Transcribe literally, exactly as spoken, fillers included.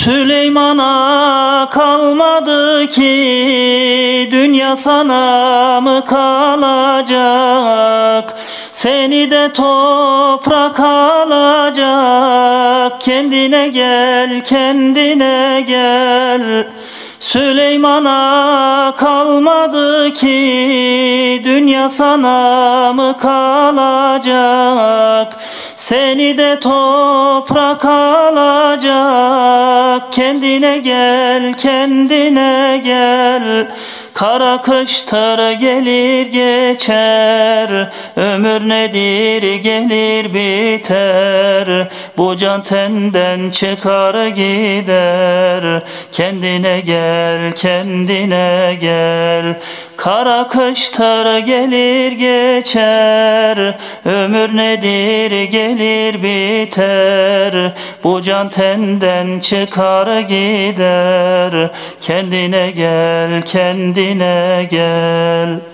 Süleyman'a kalmadı ki dünya sana mı kalacak? Seni de toprak alacak. Kendine gel, kendine gel. Süleyman'a kalmadı ki dünya sana mı kalacak? Seni de toprak alacak. Kendine gel, kendine gel. Kara kıştır gelir geçer. Ömür nedir gelir biter. Bu can tenden çıkar gider. Kendine gel, kendine gel. Kara kıştır gelir geçer. Ömür nedir gelir biter. Bu can tenden çıkar gider. Kendine gel, kendine gel.